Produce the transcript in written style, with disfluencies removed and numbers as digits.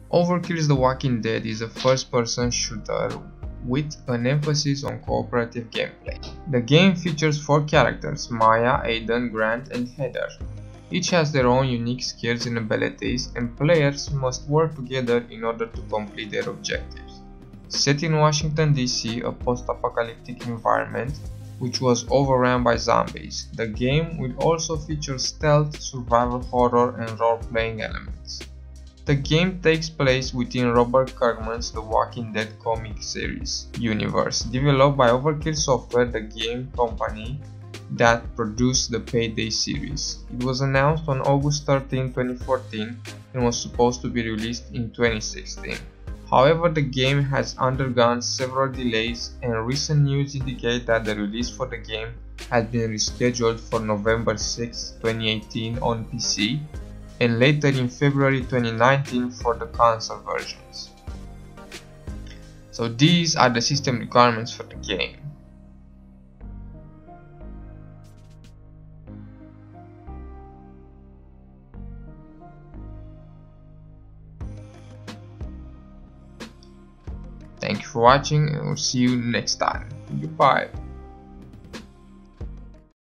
Overkill The Walking Dead is a first-person shooter with an emphasis on cooperative gameplay. The game features 4 characters: Maya, Aiden, Grant, and Heather. Each has their own unique skills and abilities, and players must work together in order to complete their objectives. Set in Washington D.C., a post-apocalyptic environment which was overran by zombies, the game will also feature stealth, survival horror, and role-playing elements. The game takes place within Robert Kirkman's The Walking Dead comic series universe, developed by Overkill Software, the game company that produced the Payday series. It was announced on August 13, 2014 and was supposed to be released in 2016. However, the game has undergone several delays, and recent news indicate that the release for the game has been rescheduled for November 6, 2018 on PC and later in February 2019 for the console versions. So these are the system requirements for the game. Thank you for watching, and we'll see you next time. Goodbye.